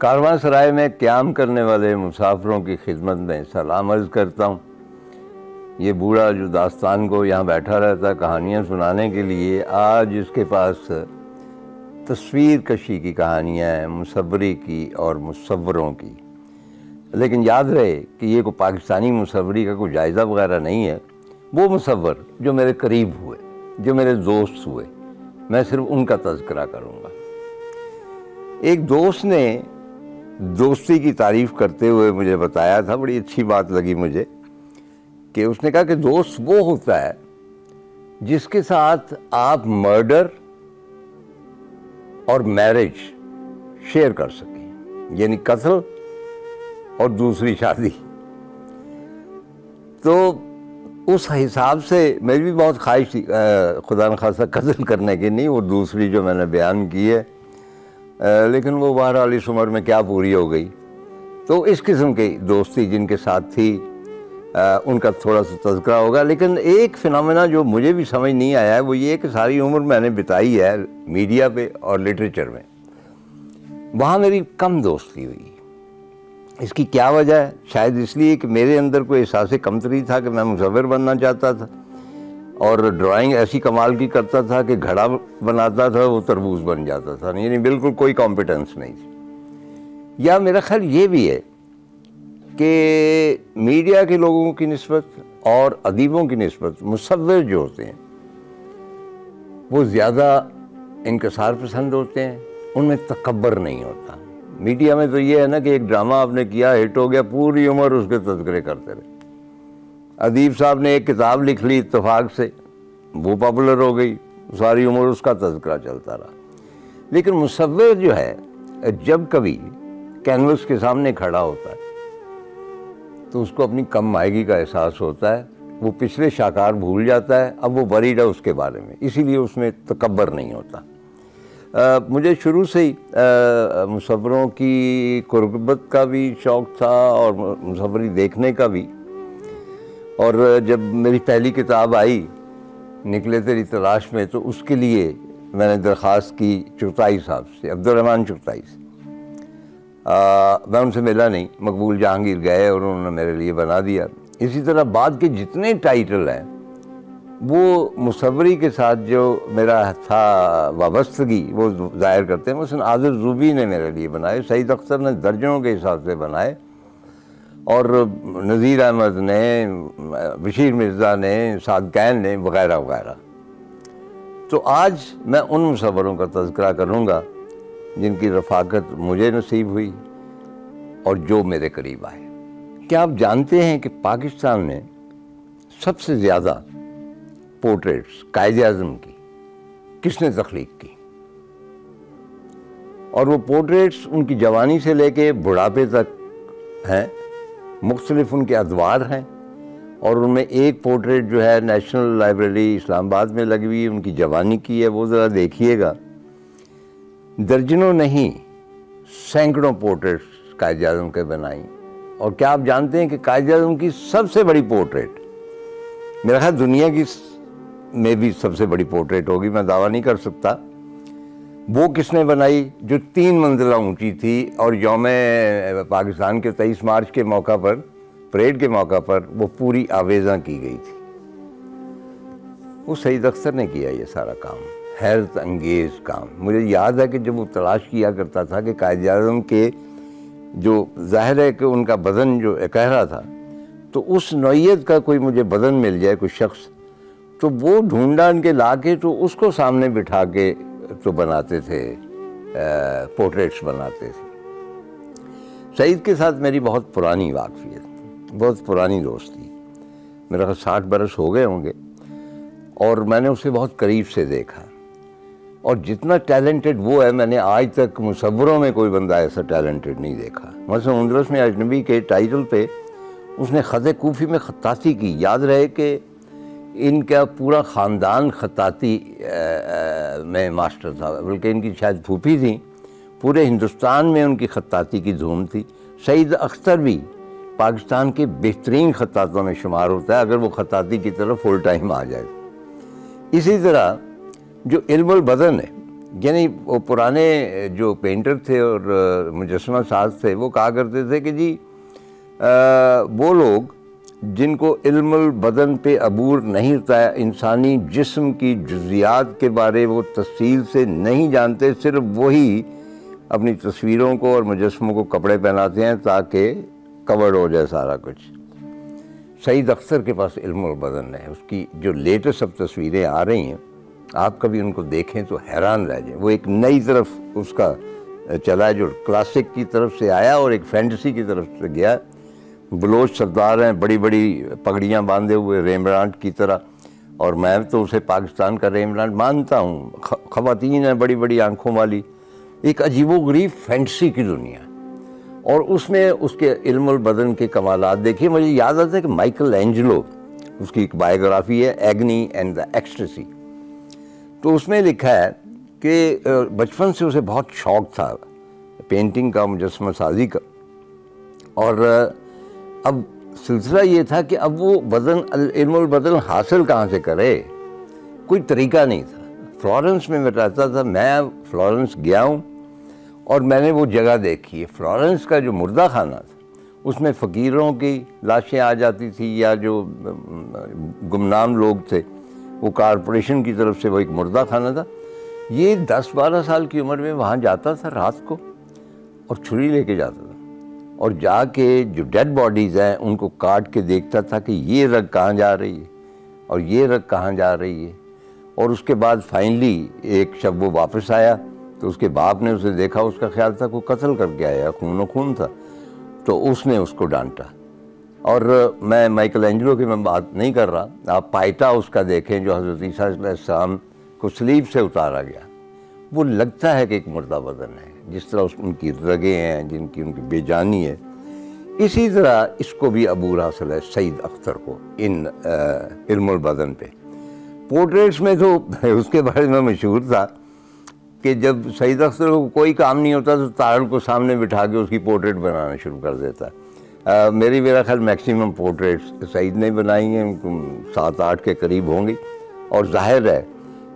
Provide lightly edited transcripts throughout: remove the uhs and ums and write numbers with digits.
कारवांसराय में क़याम करने वाले मुसाफिरों की खिदमत में सलाम अर्ज़ करता हूँ। ये बूढ़ा जो दास्तान को यहाँ बैठा रहता कहानियाँ सुनाने के लिए, आज इसके पास तस्वीर कशी की कहानियाँ हैं, मुसव्वरी की और मुसव्वरों की। लेकिन याद रहे कि ये कोई पाकिस्तानी मुसव्वरी का कोई जायज़ा वगैरह नहीं है। वो मुसव्वर जो मेरे करीब हुए, जो मेरे दोस्त हुए, मैं सिर्फ उनका तज़किरा करूँगा। एक दोस्त ने दोस्ती की तारीफ़ करते हुए मुझे बताया था, बड़ी अच्छी बात लगी मुझे, कि उसने कहा कि दोस्त वो होता है जिसके साथ आप मर्डर और मैरिज शेयर कर सकें, यानी कत्ल और दूसरी शादी। तो उस हिसाब से मेरी भी बहुत ख्वाहिश थी खुदा न खासा कत्ल करने की नहीं, वो दूसरी जो मैंने बयान की है, लेकिन वो बहरहाल इस उम्र में क्या पूरी हो गई। तो इस किस्म की दोस्ती जिनके साथ थी उनका थोड़ा सा तज़किरा होगा। लेकिन एक फिनोमेना जो मुझे भी समझ नहीं आया है वो ये कि सारी उम्र मैंने बिताई है मीडिया पे और लिटरेचर में, वहाँ मेरी कम दोस्ती हुई। इसकी क्या वजह है? शायद इसलिए कि मेरे अंदर कोई एहसास कमतरी था कि मैं मुसव्विर बनना चाहता था और ड्राइंग ऐसी कमाल की करता था कि घड़ा बनाता था वो तरबूज बन जाता था, यानी बिल्कुल कोई कॉम्पिटेंस नहीं थी। या मेरा ख्याल ये भी है कि मीडिया के लोगों की निस्बत और अदीबों की निस्बत मुसव्विर जो होते हैं वो ज़्यादा इंकसार पसंद होते हैं, उनमें तकब्बर नहीं होता। मीडिया में तो ये है ना कि एक ड्रामा आपने किया, हिट हो गया, पूरी उम्र उसके तज़किरे करते रहे। अदीब साहब ने एक किताब लिख ली इत्तेफाक से, वो पॉपुलर हो गई, सारी उम्र उसका तज़किरा चलता रहा। लेकिन मुसव्विर जो है जब कभी कैनवस के सामने खड़ा होता है तो उसको अपनी कम मायगी का एहसास होता है, वो पिछले शाकार भूल जाता है, अब वो वरीड है उसके बारे में, इसीलिए उसमें तकब्बर नहीं होता। मुझे शुरू से ही मुसव्वरों की कुर्बत का भी शौक़ था और मुसव्वरी देखने का भी। और जब मेरी पहली किताब आई निकले तेरी तलाश में, तो उसके लिए मैंने दरख्वास्त की चुगताई साहब से, अब्दुर्रहमान चुगताई से। मैं उनसे मिला नहीं, मकबूल जहांगीर गए और उन्होंने मेरे लिए बना दिया। इसी तरह बाद के जितने टाइटल हैं वो मुसव्वरी के साथ जो मेरा था वाबस्तगी वो ज़ाहिर करते हैं। मसलन आदिल ज़ुबी ने मेरे लिए बनाए, सईद अख्तर ने दर्जनों के हिसाब से बनाए, और नज़ीर अहमद ने, बशीर मिर्ज़ा ने, सादकैन ने, वगैरह वगैरह। तो आज मैं उन मुसव्वरों का तज़किरा करूँगा जिनकी रफ़ाकत मुझे नसीब हुई और जो मेरे करीब आए। क्या आप जानते हैं कि पाकिस्तान में सबसे ज़्यादा पोर्ट्रेट्स कायद-ए-आज़म की किसने तख्लीक की? और वो पोर्ट्रेट्स उनकी जवानी से लेके बुढ़ापे तक हैं, मुख्तलिफ उनके अदवार हैं। और उनमें एक पोर्ट्रेट जो है नेशनल लाइब्रेरी इस्लामाबाद में लगी हुई है, उनकी जवानी की है, वो ज़रा देखिएगा। दर्जनों नहीं सैकड़ों पोर्ट्रेट्स कायद-ए-आज़म के बनाई। और क्या आप जानते हैं कि कायद-ए-आज़म की सबसे बड़ी पोर्ट्रेट, मेरा ख्याल दुनिया की में भी सबसे बड़ी पोर्ट्रेट होगी, मैं दावा नहीं कर सकता, वो किसने बनाई? जो 3 मंजिला ऊंची थी और यौम पाकिस्तान के 23 मार्च के मौका पर, परेड के मौका पर वो पूरी आवेज़ा की गई थी। वो सईद अख्तर ने किया ये सारा काम, हैरत अंगेज़ काम। मुझे याद है कि जब वो तलाश किया करता था कि कायद-ए-आज़म के जो ज़ाहिर है कि उनका बदन जो कह रहा था, तो उस नौइयत का कोई मुझे बदन मिल जाए, कोई शख्स, तो वो ढूंढ के ला के तो उसको सामने बिठा के तो बनाते थे, पोर्ट्रेट्स बनाते थे। सईद के साथ मेरी बहुत पुरानी वाक़फ़ियत, बहुत पुरानी दोस्ती, मेरा 60 बरस हो गए होंगे, और मैंने उसे बहुत करीब से देखा। और जितना टैलेंटेड वो है, मैंने आज तक मुसव्वरों में कोई बंदा ऐसा टैलेंटेड नहीं देखा। मसलन उंदरस में अजनबी के टाइटल पे उसने ख़त कूफ़ी में ख़त्ताती की। याद रहे कि इनका पूरा ख़ानदान ख़त्ताती में मास्टर था, बल्कि इनकी शायद फूफी थी। पूरे हिंदुस्तान में उनकी ख़त्ताती की धूम थी। सईद अख्तर भी पाकिस्तान के बेहतरीन ख़त्तातों में शुमार होता है अगर वो ख़त्ताती की तरफ फुल टाइम आ जाए। इसी तरह जो इल्मुल बदन है यानी वो पुराने जो पेंटर थे और मुजस्समा साज थे वो कहा करते थे कि जी वो लोग जिनको इल्मुल बदन पे अबूर नहीं होता है, इंसानी जिस्म की जुज़ियात के बारे वो तफसील से नहीं जानते, सिर्फ वही अपनी तस्वीरों को और मुजस्समों को कपड़े पहनाते हैं ताकि कवर्ड हो जाए सारा कुछ। सईद अख्तर के पास इल्मुल बदन है, उसकी जो लेटेस्ट अब तस्वीरें आ रही हैं आप कभी उनको देखें तो हैरान रह जाएं। वो एक नई तरफ उसका चला है, जो क्लासिक की तरफ से आया और एक फैंटेसी की तरफ से गया। बलोच सरदार हैं, बड़ी बड़ी पगड़ियाँ बांधे हुए रेमब्रांट की तरह, और मैं तो उसे पाकिस्तान का रेमब्रांट मानता हूँ। ख़वातीन हैं बड़ी बड़ी आंखों वाली, एक अजीबोगरीब फैंटेसी की दुनिया, और उसमें उसके इल्मुल बदन के कमालात देखिए। मुझे याद आता है कि माइकल एंजेलो, उसकी एक बायोग्राफी है एग्नी एंड द एक्सटेसी, तो उसमें लिखा है कि बचपन से उसे बहुत शौक़ था पेंटिंग का, मुजस्समा साजी का, और अब सिलसिला ये था कि अब वो बदन इल्मुल बदन हासिल कहाँ से करे, कोई तरीका नहीं था। फ्लोरेंस में मैं रहता था, मैं फ्लोरेंस गया हूँ और मैंने वो जगह देखी है। फ्लोरेंस का जो मुर्दा खाना था उसमें फ़कीरों की लाशें आ जाती थी, या जो गुमनाम लोग थे वो कॉरपोरेशन की तरफ से, वो एक मुर्दा खाना था। ये 10-12 साल की उम्र में वहाँ जाता था रात को और छुरी लेके जाता था, और जाके जो डेड बॉडीज़ हैं उनको काट के देखता था कि ये रग कहाँ जा रही है और ये रग कहाँ जा रही है। और उसके बाद फाइनली एक शब वो वापस आया तो उसके बाप ने उसे देखा, उसका ख्याल था कोई कत्ल करके आया, खून खून था, तो उसने उसको डांटा। और मैं माइकल एंजेलो की मैं बात नहीं कर रहा, आप पाइटा उसका देखें जो हज़रत ईसा अलैहिस्सलाम को सलीब से उतारा गया, वो लगता है कि एक मुर्दा बदन है, जिस तरह उनकी रगें हैं, जिनकी उनकी बेजानी है। इसी तरह इसको भी अबूर हासिल है सईद अख्तर को इन इल्मुल बदन पे। पोर्ट्रेट्स में तो उसके बारे में मशहूर था कि जब सईद अख्तर को कोई काम नहीं होता तो तारड़ को सामने बिठा के उसकी पोर्ट्रेट बनाना शुरू कर देता। मेरा ख्याल मैक्सिमम पोर्ट्रेट्स सईद ने बनाई हैं, 7-8 के करीब होंगी, और जाहिर है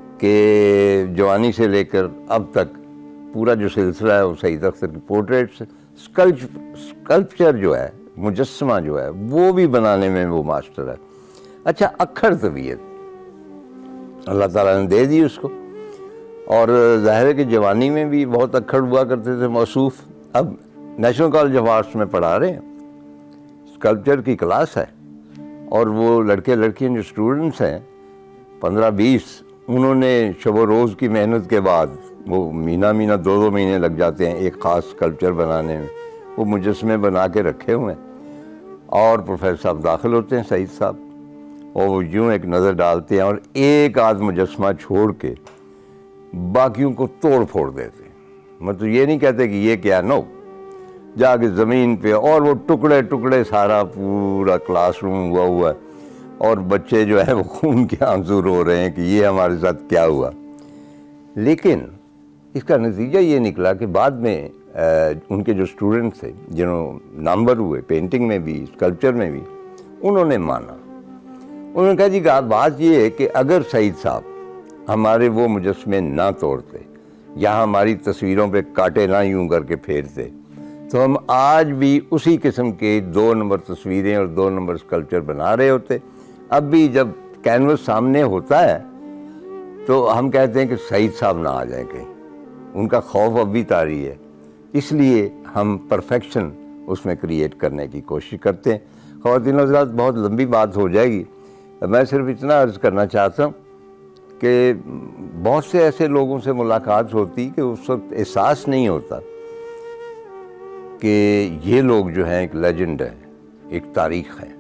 कि जवानी से लेकर अब तक पूरा जो सिलसिला है वो सईद अख्तर की पोर्ट्रेट्स। स्कल्पचर जो है, मुजस्समा जो है, वो भी बनाने में वो मास्टर है। अच्छा, अक्खड़ तबीयत अल्लाह ताला ने दे दी उसको, और ज़ाहिर है कि जवानी में भी बहुत अक्खड़ हुआ करते थे मौसूफ। अब नेशनल कॉलेज ऑफ आर्ट्स में पढ़ा रहे हैं, स्कल्पचर की क्लास है, और वो लड़के लड़कियां जो स्टूडेंट्स हैं 15-20, उन्होंने शब रोज़ की मेहनत के बाद वो महीना 2-2 महीने लग जाते हैं एक ख़ास स्कल्पचर बनाने में। वो मुजस्समे बना के रखे हुए हैं, और प्रोफेसर साहब दाखिल होते हैं, सईद साहब, और वो यूँ एक नज़र डालते हैं और एक आध मुजस्समा छोड़ के बाकियों को तोड़ फोड़ देते हैं। मतलब ये नहीं कहते कि ये क्या, नो, जाके ज़मीन पे, और वो टुकड़े टुकड़े सारा पूरा क्लासरूम हुआ है, और बच्चे जो है वो खून के आंसू रो रहे हैं कि ये हमारे साथ क्या हुआ। लेकिन इसका नतीजा ये निकला कि बाद में उनके जो स्टूडेंट्स थे, जिन्होंने नामवर हुए पेंटिंग में भी स्कल्पचर में भी, उन्होंने माना। उन्होंने कहा जी बात ये है कि अगर सईद साहब हमारे वो मुजस्समे ना तोड़ते या हमारी तस्वीरों पे कांटे ना यूं करके फेरते, तो हम आज भी उसी किस्म के 2 नंबर तस्वीरें और 2 नंबर स्कल्पचर बना रहे होते। अब भी जब कैनवस सामने होता है तो हम कहते हैं कि सईद साहब ना आ जाए कहीं, उनका खौफ अब भी तारी है, इसलिए हम परफेक्शन उसमें क्रिएट करने की कोशिश करते हैं। ख़वातीन हज़रात, बहुत लंबी बात हो जाएगी, मैं सिर्फ इतना अर्ज़ करना चाहता हूँ कि बहुत से ऐसे लोगों से मुलाकात होती कि उस वक्त एहसास नहीं होता कि ये लोग जो हैं एक लेजेंड है, एक तारीख़ है।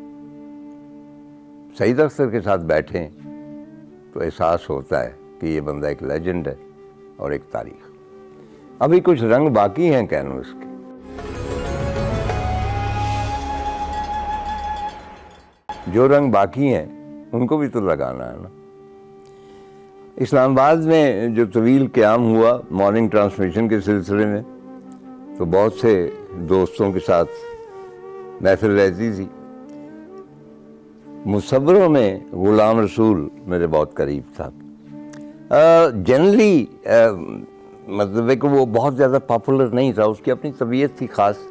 सईद अख्तर के साथ बैठें तो एहसास होता है कि ये बंदा एक लेजेंड है और एक तारीख़। अभी कुछ रंग बाकी हैं कैनवस के। जो रंग बाकी हैं उनको भी तो लगाना है ना। इस्लामाबाद में जो तवील क़याम हुआ मॉर्निंग ट्रांसमिशन के सिलसिले में, तो बहुत से दोस्तों के साथ महफिल रहती थी। मुसव्वरों में ग़ुलाम रसूल मेरे बहुत करीब था, जनरली मतलब है कि वो बहुत ज़्यादा पॉपुलर नहीं था, उसकी अपनी तबीयत थी ख़ास,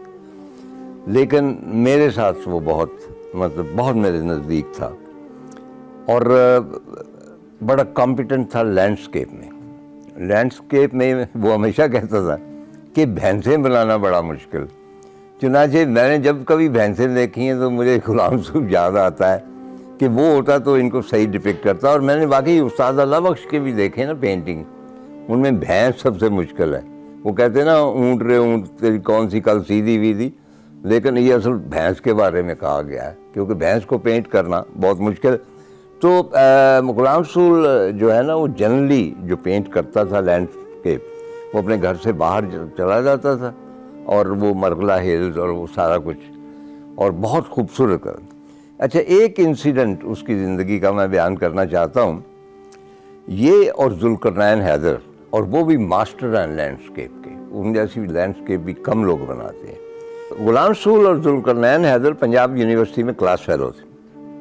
लेकिन मेरे साथ वो बहुत मतलब बहुत मेरे नज़दीक था और बड़ा कॉम्पिटेंट था लैंडस्केप में। लैंडस्केप में वो हमेशा कहता था कि भैंसें बनाना बड़ा मुश्किल। चुनांचे मैंने जब कभी भैंसें देखी हैं तो मुझे गुलाम सूफ याद आता है कि वो होता तो इनको सही डिपिक्ट करता। और मैंने बाकी उस्ताद अल्लाह बख्श के भी देखे ना पेंटिंग, उनमें भैंस सबसे मुश्किल है। वो कहते हैं ना ऊँट रे ऊँट तेरी कौन सी कल सीधी वीधी, लेकिन ये असल भैंस के बारे में कहा गया है क्योंकि भैंस को पेंट करना बहुत मुश्किल। तो गुलाम रसूल जो है ना वो जनरली जो पेंट करता था लैंडस्केप, वो अपने घर से बाहर चला जाता था और वो मरगला हिल्स और वो सारा कुछ और बहुत खूबसूरत कर। अच्छा, एक इंसिडेंट उसकी ज़िंदगी का मैं बयान करना चाहता हूँ। ये और जुल्करनैन हैदर, और वो भी मास्टर हैं लैंडस्केप के, उन जैसी लैंडस्केप भी कम लोग बनाते हैं। गुलाम रसूल और जुल्करनैन हैदर पंजाब यूनिवर्सिटी में क्लास फेलो थे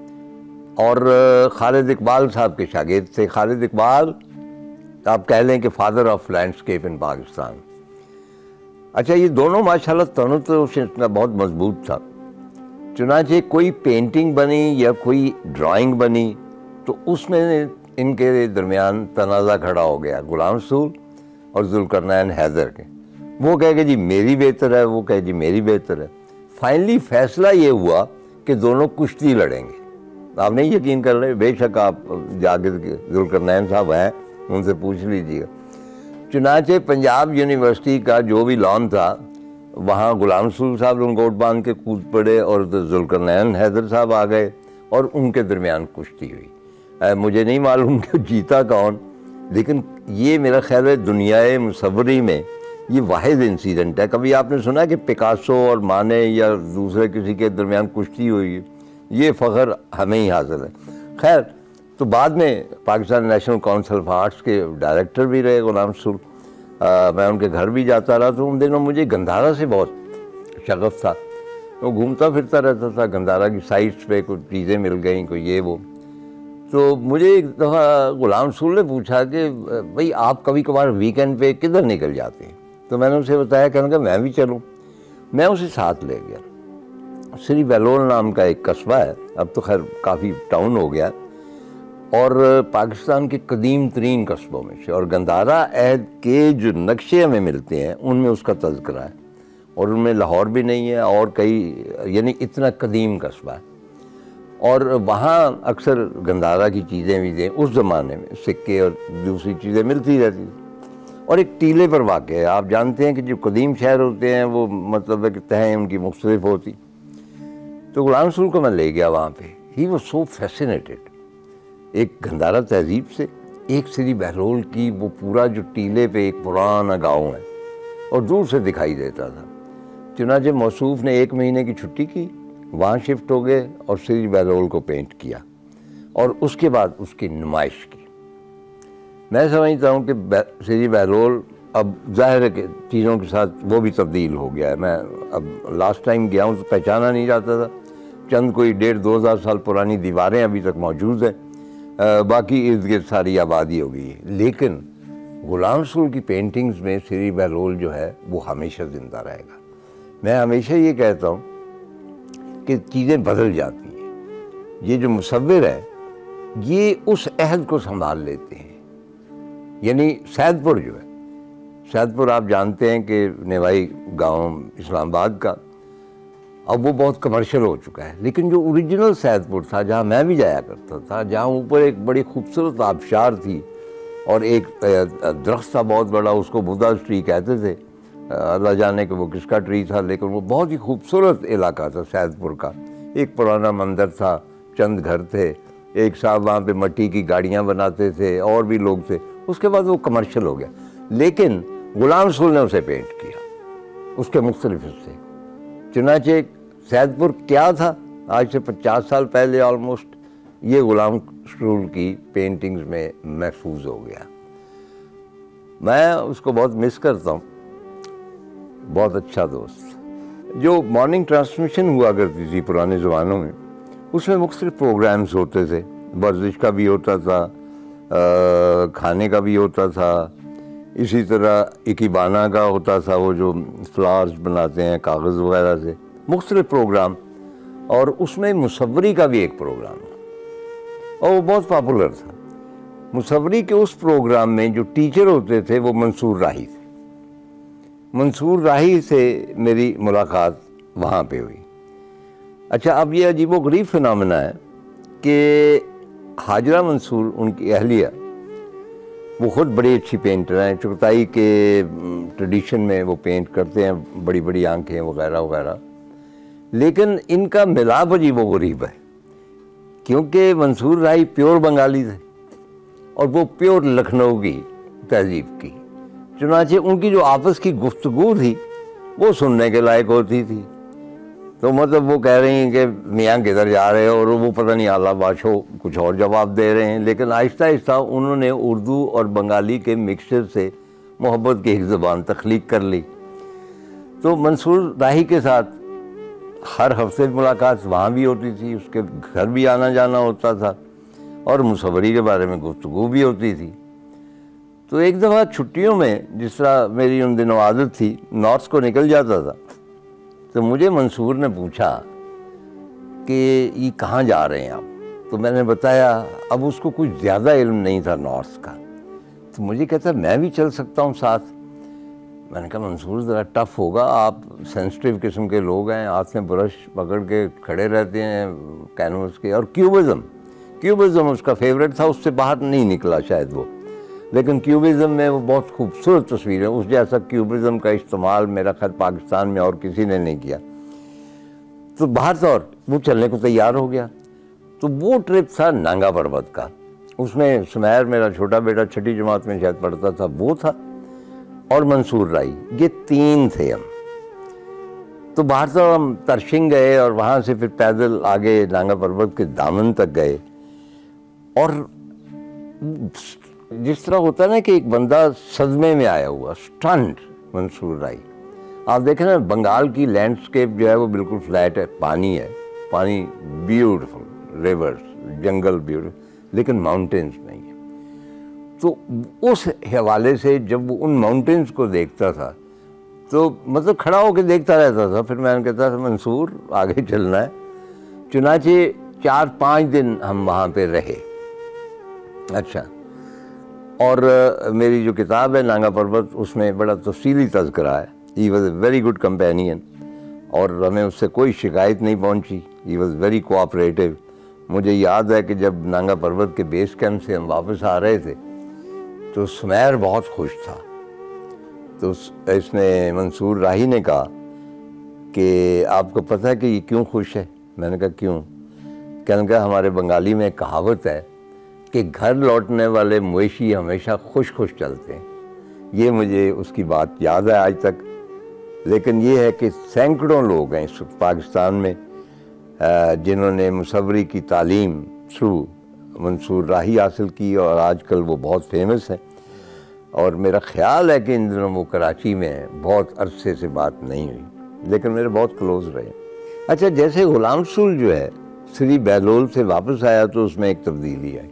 और खालिद इकबाल साहब के शागिर्द थे। खालिद इकबाल आप कह लें कि father of landscape in Pakistan. अच्छा, ये दोनों माशाल्लाह तनु तो इनका बहुत मजबूत था। चुनांचे कोई पेंटिंग बनी या कोई ड्राइंग बनी तो उसमें इनके दरमियान तनाज़ा खड़ा हो गया, गुलाम रसूल और जुल्करनैन हैदर के। वो कहे कि जी मेरी बेहतर है, वो कहे जी मेरी बेहतर है। फाइनली फैसला ये हुआ कि दोनों कुश्ती लड़ेंगे। आप नहीं यकीन कर रहे, बेशक आप जाके जुल्करनैन साहब हैं उनसे पूछ लीजिएगा। चुनांचे पंजाब यूनिवर्सिटी का जो भी लॉन था वहाँ गुलाम रसूल साहब लंगोट बांध के कूद पड़े और जुल्करनैन हैदर साहब आ गए और उनके दरमियान कुश्ती हुई। मुझे नहीं मालूम कि जीता कौन, लेकिन ये मेरा ख्याल है दुनियाए मुसव्वरी में ये वाहिद इंसिडेंट है। कभी आपने सुना है कि पिकासो और माने या दूसरे किसी के दरमियान कुश्ती हुई है? ये फ़ख्र हमें ही हासिल है। खैर, तो बाद में Pakistan National Council of Arts के डायरेक्टर भी रहे गुलाम रसूल। मैं उनके घर भी जाता रहा, तो उन दिनों मुझे गंधारा से बहुत शगफ था। वो घूमता फिरता रहता था, गंधारा की साइट्स पे कुछ चीज़ें मिल गई, कोई ये वो। तो मुझे एक दफ़ा गुलाम रसूल ने पूछा कि भाई आप कभी कभार वीकेंड पे किधर निकल जाते हैं? तो मैंने उसे बताया, कहने का मैं भी चलूँ। मैं उसे साथ ले गया। श्री बहलोल नाम का एक कस्बा है, अब तो खैर काफ़ी टाउन हो गया, और पाकिस्तान के कदीम तरीन कस्बों में से, और गंधारा अहद के जो नक्शे हमें मिलते हैं उनमें उसका तज़किरा है, और उनमें लाहौर भी नहीं है और कई, यानी इतना कदीम कस्बा है। और वहाँ अक्सर गंधारा की चीज़ें भी उस ज़माने में सिक्के और दूसरी चीज़ें मिलती रहती थी। और एक टीले पर वाक़ है। आप जानते हैं कि जो कदीम शहर होते हैं वो मतलब है कि तहें उनकी मुख्तलिफ होती। तो गुलाम रसूल को मैं ले गया वहाँ पे। ही वॉज सो फैसिनेटेड एक गंधारा तहजीब से, एक श्री बहलोल की वो पूरा जो टीले पे एक पुराना गाँव है और दूर से दिखाई देता था। चुनांचे मौसूफ ने 1 महीने की छुट्टी की, वहाँ शिफ्ट हो गए और श्री बहलोल को पेंट किया और उसके बाद उसकी नुमाइश की। मैं समझता हूँ कि श्री बहलोल अब ज़ाहिर है कि चीज़ों के साथ वो भी तब्दील हो गया है। मैं अब लास्ट टाइम गया हूँ तो पहचाना नहीं जाता था। चंद कोई 1,500-2,000 साल पुरानी दीवारें अभी तक मौजूद हैं, बाकी इर्द गिर्द सारी आबादी हो गई है। लेकिन गुलाम रसूल की पेंटिंग्स में श्री बहलोल जो है वो हमेशा ज़िंदा रहेगा। मैं हमेशा ये कहता हूँ कि चीज़ें बदल जाती हैं। ये जो मुसव्विर है ये उस अहद को संभाल लेते हैं। यानी सैदपुर जो है, सैदपुर आप जानते हैं कि नेवाई गांव इस्लामाबाद का, अब वो बहुत कमर्शियल हो चुका है, लेकिन जो ओरिजिनल सैदपुर था जहाँ मैं भी जाया करता था, जहाँ ऊपर एक बड़ी खूबसूरत आबशार थी और एक दरख्त था बहुत बड़ा, उसको बुद्धा ट्री कहते थे। अल्लाह जाने कि वो किसका ट्री था, लेकिन वो बहुत ही खूबसूरत इलाका था सैदपुर का। एक पुराना मंदिर था, चंद घर थे, एक साहब वहाँ पे मिट्टी की गाड़ियाँ बनाते थे और भी लोग थे। उसके बाद वो कमर्शियल हो गया, लेकिन गुलाम रसूल ने उसे पेंट किया, उसके मुख्तलिफ हिस्से। चुनांचे सैदपुर क्या था आज से 50 साल पहले ऑलमोस्ट, ये गुलाम रसूल की पेंटिंग्स में महफूज हो गया। मैं उसको बहुत मिस करता हूँ, बहुत अच्छा दोस्त। जो मॉर्निंग ट्रांसमिशन हुआ करती थी पुराने ज़मानों में, उसमें मुख्तलिफ प्रोग्राम्स होते थे, वर्जिश का भी होता था, खाने का भी होता था, इसी तरह इकिबाना का होता था, वो जो फ्लावर्स बनाते हैं कागज़ वगैरह से, मुख्तलिफ प्रोग्राम। और उसमें मुसव्वरी का भी एक प्रोग्राम था और वो बहुत पॉपुलर था। मुसव्वरी के उस प्रोग्राम में जो टीचर होते थे वो मंसूर राही थे। मंसूर राही से मेरी मुलाकात वहाँ पे हुई। अच्छा, अब ये अजीबोगरीब फिनोमेना है कि हाजरा मंसूर, उनकी अहलिया, वो ख़ुद बड़ी अच्छी पेंटर हैं, चुगताई के ट्रेडिशन में वो पेंट करते हैं, बड़ी बड़ी आंखें वगैरह वगैरह। लेकिन इनका मिलाप अजीबोगरीब है क्योंकि मंसूर राही प्योर बंगाली थे और वो प्योर लखनऊ की तहजीब की। चुनांचे उनकी जो आपस की गुफ्तगू थी वो सुनने के लायक होती थी। तो मतलब वो कह रही हैं कि मियाँ किधर जा रहे हो, और वो पता नहीं आला बाशो कुछ और जवाब दे रहे हैं। लेकिन आहिस्ता आहिस्ता उन्होंने उर्दू और बंगाली के मिक्सचर से मोहब्बत की एक ज़बान तख्लीक कर ली। तो मंसूर राही के साथ हर हफ्ते मुलाकात वहाँ भी होती थी, उसके घर भी आना जाना होता था और मुसव्वरी के बारे में गुफ्तगू भी होती थी। तो एक दफ़ा छुट्टियों में, जिस तरह मेरी उन दिनों आदत थी, नॉर्थ को निकल जाता था, तो मुझे मंसूर ने पूछा कि ये कहाँ जा रहे हैं आप। तो मैंने बताया, अब उसको कुछ ज़्यादा इल्म नहीं था नॉर्थ का। तो मुझे कहता मैं भी चल सकता हूँ साथ। मैंने कहा मंसूर ज़रा टफ़ होगा, आप सेंसिटिव किस्म के लोग हैं, हाथ में ब्रश पकड़ के खड़े रहते हैं कैनवस के। और क्यूबिज़म उसका फेवरेट था, उससे बाहर नहीं निकला शायद वो। लेकिन क्यूबिज़म में वो बहुत खूबसूरत तस्वीरें, उस जैसा क्यूबिज़म का इस्तेमाल मेरा ख्याल पाकिस्तान में और किसी ने नहीं किया। तो बाहर तौर वो चलने को तैयार हो गया। तो वो ट्रिप था नांगा पर्वत का। उसमें सुमैर, मेरा छोटा बेटा, छठी जमात में शायद पढ़ता था, वो था, और मंसूर राही, ये 3 थे हम। तो बाहर तौर हम तरशिंग गए और वहाँ से फिर पैदल आगे नांगा पर्वत के दामन तक गए। और जिस तरह होता है ना कि एक बंदा सदमे में आया हुआ, स्टन्ड मंसूर राही। आप देखें ना, बंगाल की लैंडस्केप जो है वो बिल्कुल फ्लैट है, पानी है, पानी ब्यूटीफुल, रिवर्स, जंगल ब्यूटीफुल, लेकिन माउंटेन्स नहीं है। तो उस हवाले से जब वो उन माउंटेन्स को देखता था तो मतलब खड़ा होकर देखता रहता था। फिर मैंने कहता था मंसूर आगे चलना है। चुनाचे 4-5 दिन हम वहाँ पे रहे। अच्छा, और मेरी जो किताब है नांगा पर्वत, उसमें बड़ा तफसीली तज़किरा है। He was a very good companion और हमें उससे कोई शिकायत नहीं पहुंची। He was very cooperative. मुझे याद है कि जब नांगा पर्वत के बेस कैंप से हम वापस आ रहे थे तो सुमैर बहुत खुश था। तो इसने, मंसूर राही ने कहा कि आपको पता है कि ये क्यों खुश है? मैंने कहा क्यों? कहने का हमारे बंगाली में कहावत है कि घर लौटने वाले मवेशी हमेशा खुश खुश चलते हैं। ये मुझे उसकी बात याद है आज तक। लेकिन ये है कि सैकड़ों लोग हैं इस वक्त पाकिस्तान में जिन्होंने मुसव्वरी की तालीम थ्रू मंसूर राही हासिल की और आजकल वो बहुत फेमस है। और मेरा ख़्याल है कि इन दिनों वो कराची में है, बहुत अरसे से बात नहीं हुई, लेकिन मेरे बहुत क्लोज़ रहे। अच्छा, जैसे गुलाम रसूल जो है श्री बहलोल से वापस आया तो उसमें एक तब्दीली आई।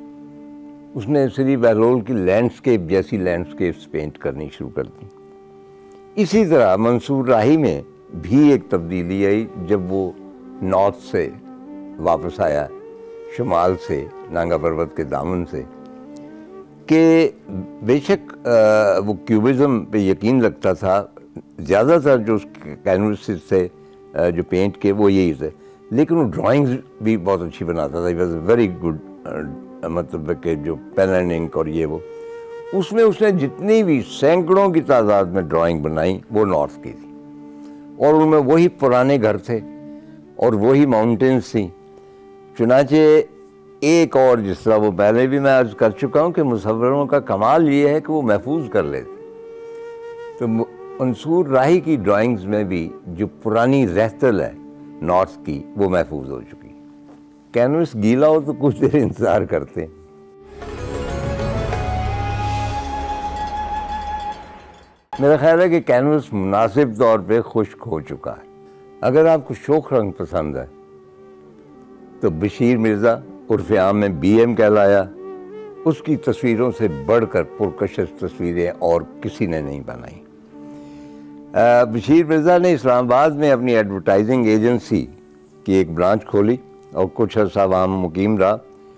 उसने श्री बहलोल की लैंडस्केप जैसी लैंडस्केप्स पेंट करनी शुरू कर दी। इसी तरह मंसूर राही में भी एक तब्दीली आई जब वो नॉर्थ से वापस आया, शुमाल से, नांगा पर्वत के दामन से, कि बेशक वो क्यूबिज़म पे यकीन रखता था। ज़्यादातर जो उसके कैनवसेस थे जो पेंट के वो यही थे, लेकिन वो ड्राइंग्स भी बहुत अच्छी बनाता था। ही वॉज वेरी गुड, मतलब कि जो पेन एंड इंक और ये वो, उसमें उसने जितनी भी सैकड़ों की तादाद में ड्राइंग बनाई वो नॉर्थ की थी और उनमें वही पुराने घर थे और वही माउंटेन्स थी। चुनाचे एक और, जिस तरह वो पहले भी मैं अर्ज़ कर चुका हूँ कि मुसव्वरों का कमाल ये है कि वो महफूज कर लेते। तो मंसूर राही की ड्राइंग्स में भी जो पुरानी रहतल है नॉर्थ की वो महफूज हो चुकी। कैनवस गीला हो तो कुछ देर इंतज़ार करते हैं। मेरा ख्याल है कि कैनवस मुनासिब तौर पे खुश्क हो चुका है। अगर आपको शोख रंग पसंद है तो बशीर मिर्ज़ा उर्फ़ आम में BM कहलाया, उसकी तस्वीरों से बढ़कर पुरकशिश तस्वीरें और किसी ने नहीं बनाई। बशीर मिर्ज़ा ने इस्लामाबाद में अपनी एडवर्टाइजिंग एजेंसी की एक ब्रांच खोली और कुछ अर्सा वहाँ मुकीम रहा,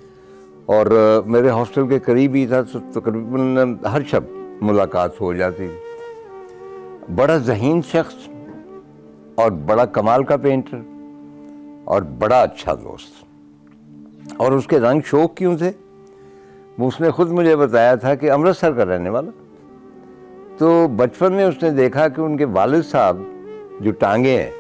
और मेरे हॉस्टल के करीब ही था, तो तकरीबन हर शब मुलाकात हो जाती थी। बड़ा ज़हीन शख्स और बड़ा कमाल का पेंटर और बड़ा अच्छा दोस्त। और उसके रंग शौक क्यों थे, उसने ख़ुद मुझे बताया था कि अमृतसर का रहने वाला। तो बचपन में उसने देखा कि उनके वालिद साहब जो टांगे हैं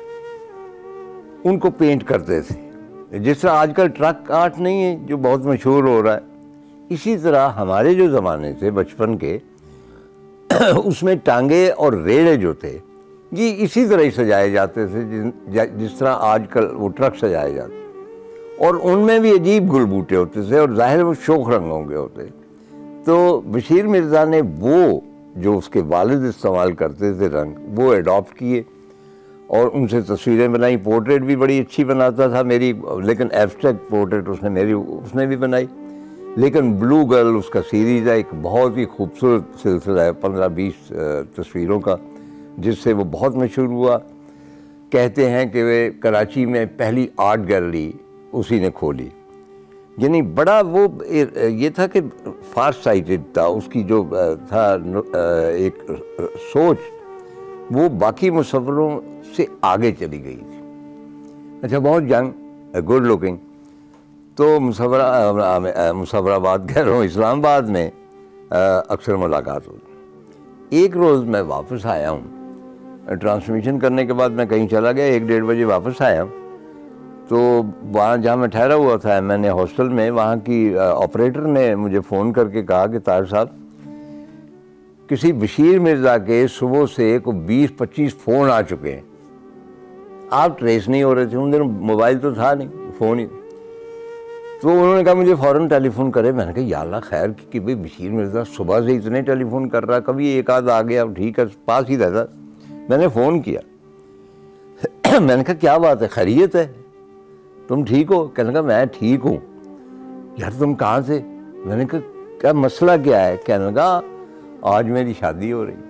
उनको पेंट करते थे। जिस तरह आजकल ट्रक आर्ट नहीं है जो बहुत मशहूर हो रहा है, इसी तरह हमारे जो ज़माने थे बचपन के उसमें टांगे और रेड़े जो थे ये इसी तरह ही सजाए जाते थे जिस तरह आजकल वो ट्रक सजाए जाते, और उनमें भी अजीब गुलबूटे होते थे और ज़ाहिर वो शोख रंगों के होते। तो बशीर मिर्ज़ा ने वो जो उसके वालिद इस्तेमाल करते थे रंग वो अडॉप्ट किए और उनसे तस्वीरें बनाई। पोर्ट्रेट भी बड़ी अच्छी बनाता था मेरी, लेकिन एब्स्ट्रैक्ट पोर्ट्रेट उसने भी बनाई। लेकिन ब्लू गर्ल उसका सीरीज़ है, एक बहुत ही खूबसूरत सिलसिला है 15-20 तस्वीरों का, जिससे वो बहुत मशहूर हुआ। कहते हैं कि वे कराची में पहली आर्ट गैलरी उसी ने खोली। यानी बड़ा वो ये था कि फार साइटेड था, उसकी जो था एक सोच वो बाकी मुसव्विरों से आगे चली गई थी। अच्छा, बहुत यंग, गुड लुकिंग। तो मुसव्वराबाद कह रहा हूँ, इस्लामाबाद में अक्सर मुलाकात होती। एक रोज़ मैं वापस आया हूँ ट्रांसमिशन करने के बाद, मैं कहीं चला गया, 1-1:30 बजे वापस आया। तो वहाँ जहाँ मैं ठहरा हुआ था मैंने हॉस्टल में, वहाँ की ऑपरेटर ने मुझे फ़ोन करके कहा कि तार साहब किसी बशीर मिर्ज़ा के सुबह से को 20-25 फ़ोन आ चुके हैं, आप ट्रेस नहीं हो रहे थे। उन दिनों मोबाइल तो था नहीं, फ़ोन ही। तो उन्होंने कहा मुझे फ़ौरन टेलीफोन करे। मैंने कहा या अल्लाह खैर कि भाई बशीर मिर्ज़ा सुबह से इतने टेलीफोन कर रहा, कभी एक आध आ गया, ठीक है, पास ही रहता। मैंने फ़ोन किया मैंने कहा क्या बात है, खैरियत है, तुम ठीक हो? कहने लगा मैं ठीक हूँ। यार तुम कहाँ से? मैंने कहा क्या मसला क्या है? कहने लगा आज मेरी शादी हो रही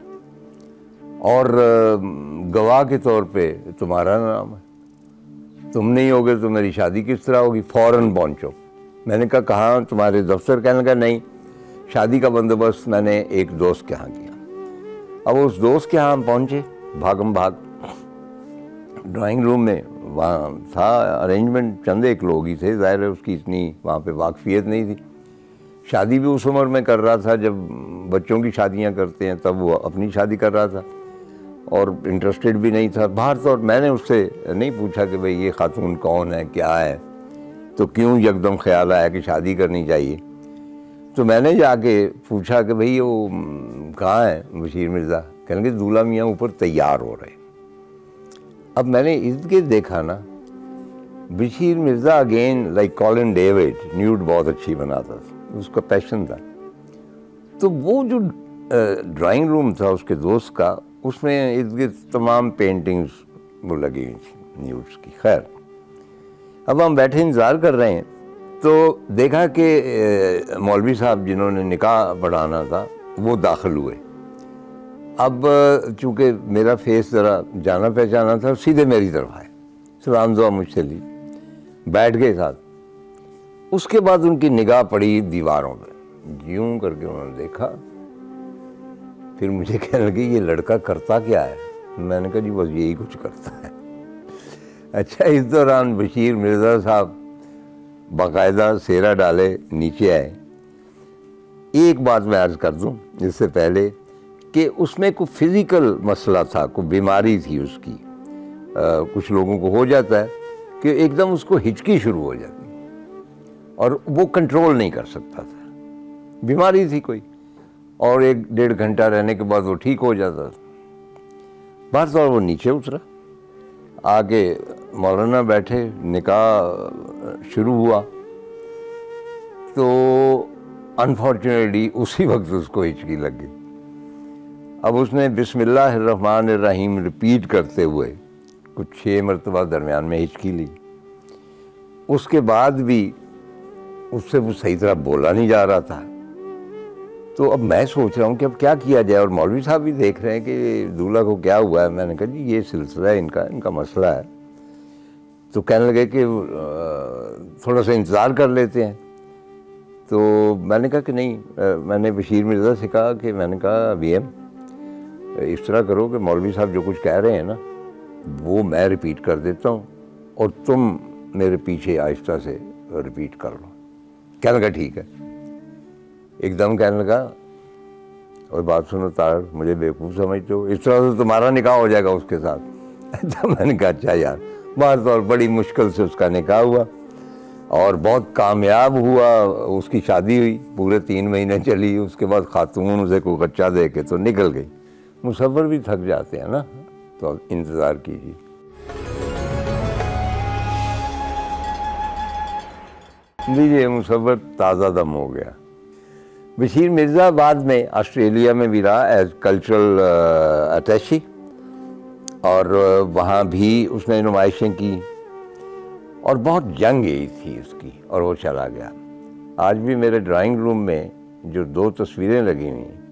और गवाह के तौर पे तुम्हारा नाम है, तुम नहीं होगे तो मेरी शादी किस तरह होगी, फ़ौरन पहुँचो। मैंने कहा कहाँ, तुम्हारे दफ्तर? कहने लगा नहीं, शादी का बंदोबस्त मैंने एक दोस्त के यहाँ किया। अब उस दोस्त के यहाँ हम पहुँचे भागम भाग, ड्राइंग रूम में वहाँ था अरेंजमेंट, चंद एक लोग ही थे, ज़ाहिर है उसकी इतनी वहाँ पे वाकफियत नहीं थी। शादी भी उस उम्र में कर रहा था जब बच्चों की शादियाँ करते हैं, तब वो अपनी शादी कर रहा था और इंटरेस्टेड भी नहीं था बाहर। तो मैंने उससे नहीं पूछा कि भाई ये खातून कौन है, क्या है, तो क्यों यकदम ख्याल आया कि शादी करनी चाहिए। तो मैंने जाके पूछा कि भाई वो कहाँ है बशीर मिर्ज़ा? कहने लगे दूल्हा मियाँ ऊपर तैयार हो रहे। अब मैंने इर्द गिर्द देखा ना, Bashir Mirza again like Colin David, nude बहुत अच्छी बनाता था, उसका पैशन था। तो वो जो ड्राइंग रूम था उसके दोस्त का, उसमें इर्द गिर्द तमाम पेंटिंग्स वो लगी हुई थी न्यूड्स की। खैर अब हम बैठे इंतज़ार कर रहे हैं तो देखा कि मौलवी साहब जिन्होंने निकाह पढ़ाना था वो दाखिल हुए। अब चूँकि मेरा फेस ज़रा जाना पहचाना था, सीधे मेरी तरफ आए, सलाम दुआ मुझसे ली, बैठ गए साथ। उसके बाद उनकी निगाह पड़ी दीवारों में, यूं करके उन्होंने देखा, फिर मुझे कहने लगे ये लड़का करता क्या है? मैंने कहा जी बस यही कुछ करता है। अच्छा, इस दौरान बशीर मिर्ज़ा साहब बाकायदा सेहरा डाले नीचे आए। एक बात मैं अर्ज़ कर दूं इससे पहले कि उसमें कोई फिज़िकल मसला था, कोई बीमारी थी उसकी। कुछ लोगों को हो जाता है कि एकदम उसको हिचकी शुरू हो जाती और वो कंट्रोल नहीं कर सकता था, बीमारी थी कोई, और 1-1.5 घंटा रहने के बाद वो ठीक हो जाता था। बस और वो नीचे उतरा, आगे मौलाना बैठे, निकाह शुरू हुआ। तो अनफॉर्चुनेटली उसी वक्त उसको हिचकी लग गई। अब उसने बिस्मिल्लाहिर्रहमानिर्रहीम रिपीट करते हुए कुछ 6 मरतबा दरमियान में हिचकी ली। उसके बाद भी उससे वो सही तरह बोला नहीं जा रहा था, तो अब मैं सोच रहा हूँ कि अब क्या किया जाए, और मौलवी साहब भी देख रहे हैं कि दूल्हा को क्या हुआ है। मैंने कहा जी ये सिलसिला है, इनका मसला है। तो कहने लगे कि थोड़ा सा इंतज़ार कर लेते हैं। तो मैंने कहा कि नहीं, मैंने बशीर मिर्ज़ा से कहा कि मैंने कहा BM इस तरह करो कि मौलवी साहब जो कुछ कह रहे हैं ना वो मैं रिपीट कर देता हूँ और तुम मेरे पीछे आहिस्ता से रिपीट कर लो। कहने लगा ठीक है। एकदम कहने लगा और बात सुनो तार, मुझे बेवकूफ़ समझते हो, इस तरह से तुम्हारा निकाह हो जाएगा उसके साथ। तो मैंने कहा अच्छा यार। बात और बड़ी मुश्किल से उसका निकाह हुआ और बहुत कामयाब हुआ। उसकी शादी हुई, पूरे 3 महीने चली। उसके बाद खातून उसे कोई बच्चा दे के तो निकल गई। मुसव्विर भी थक जाते हैं ना, तो अब इंतज़ार कीजिए। लीजिए मुसव्विर ताज़ा दम हो गया। बशीर मिर्ज़ा बाद में ऑस्ट्रेलिया में भी रहा एज कल्चरल अटैची, और वहाँ भी उसने नुमाइशें की और बहुत यंग एज थी उसकी, और वो चला गया। आज भी मेरे ड्राइंग रूम में जो 2 तस्वीरें लगी हुई हैं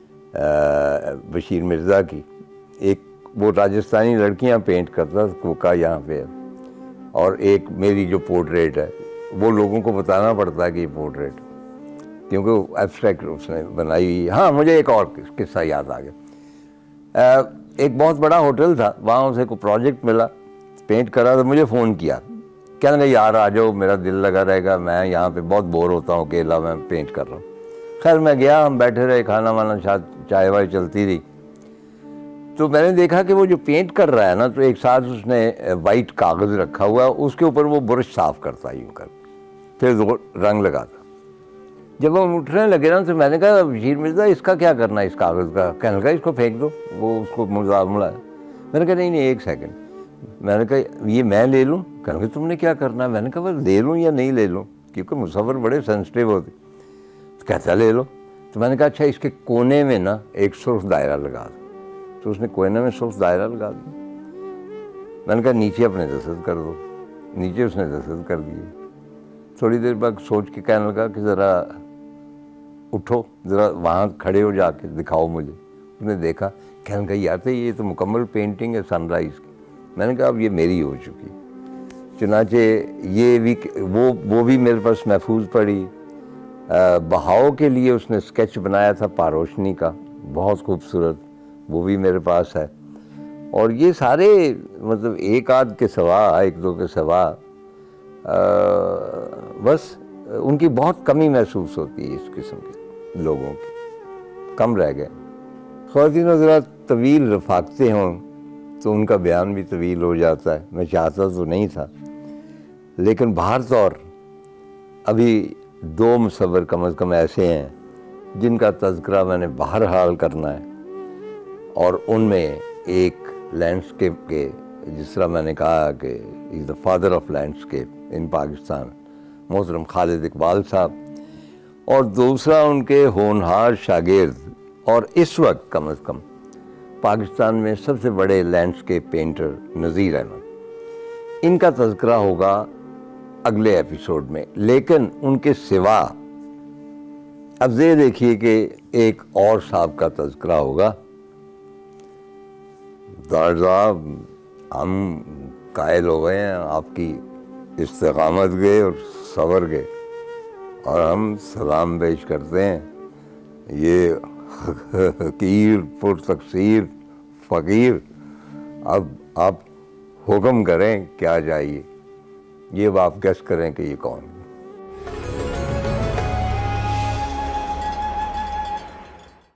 बशीर मिर्ज़ा की, एक वो राजस्थानी लड़कियां पेंट करता कोका यहाँ पे, और एक मेरी जो पोर्ट्रेट है वो लोगों को बताना पड़ता है कि ये पोर्ट्रेट, क्योंकि वो एब्स्ट्रैक्ट उसने बनाई हुई। हाँ, मुझे एक और किस्सा याद आ गया। एक बहुत बड़ा होटल था, वहाँ उसे कोई प्रोजेक्ट मिला, पेंट करा, तो मुझे फ़ोन किया। कहने लगा यार आ जाओ, मेरा दिल लगा रहेगा, मैं यहाँ पे बहुत बोर होता हूँ अकेला, मैं पेंट कर रहा हूँ। खैर मैं गया, हम बैठे रहे, खाना वाना चाय वाय चलती रही। तो मैंने देखा कि वो जो पेंट कर रहा है ना, तो एक साथ उसने वाइट कागज़ रखा हुआ, उसके ऊपर वो ब्रश साफ़ करता यूँ कर, फिर रंग लगाता। जब हम उठने लगे ना, तो मैंने कहा बशीर मिर्ज़ा इसका क्या करना है इस कागज़ का? कहने लगा इसको फेंक दो, वो उसको मुला है। मैंने कहा नहीं एक सेकंड। मैंने कहा ये मैं ले लूँ? कहने लगा तुमने क्या करना है? मैंने कहा बस ले लूँ या नहीं ले लूँ, क्योंकि मुसव्विर बड़े सेंसिटिव होते। तो कहता ले लो। तो मैंने कहा अच्छा इसके कोने में ना एक सुर्ख दायरा लगा दो। तो उसने कोने में सुर्ख दायरा लगा दिया। मैंने कहा नीचे अपने दस्तखत कर दो। नीचे उसने दस्तखत कर दिए। थोड़ी देर बाद सोच के कहने लगा कि ज़रा उठो, ज़रा वहाँ खड़े हो जाके दिखाओ मुझे। उसने देखा, कहने लगा यार तो ये तो मुकम्मल पेंटिंग है सनराइज़ की। मैंने कहा अब ये मेरी हो चुकी। चुनाचे ये भी वो भी मेरे पास महफूज पड़ी। बहाव के लिए उसने स्केच बनाया था पारोशनी का, बहुत खूबसूरत, वो भी मेरे पास है। और ये सारे मतलब एक आध के सिवा, एक दो के सिवा बस उनकी बहुत कमी महसूस होती है। इस किस्म के लोगों की कम रह गए। ख़वातीन ज़रा तवील रफ़ाकते हों तो उनका बयान भी तवील हो जाता है। मैं चाहता तो नहीं था, लेकिन बाहर तौर अभी 2 मुसव्विर कम अज़ कम ऐसे हैं जिनका तज़किरा मैंने बहरहाल करना है। और उनमें एक लैंडस्केप के, जिस तरह मैंने कहा कि is the father of landscape in Pakistan, मोहतरम खालिद इकबाल साहब, और दूसरा उनके होनहार शागिर्द और इस वक्त कम अज़ कम पाकिस्तान में सबसे बड़े लैंडस्केप पेंटर नज़ीर अहमद। इनका तज़किरा होगा अगले एपिसोड में। लेकिन उनके सिवा अब ये देखिए कि एक और साहब का तज़किरा होगा। दार साहब हम कायल हो गए हैं आपकी इस्तिक़ामत के और सब्र के, और हम सलाम पेश करते हैं ये हकीर पुरतकसीर फ़कीर। अब आप हुक्म करें क्या चाहिए, ये अब आप गेस करें कि ये कौन।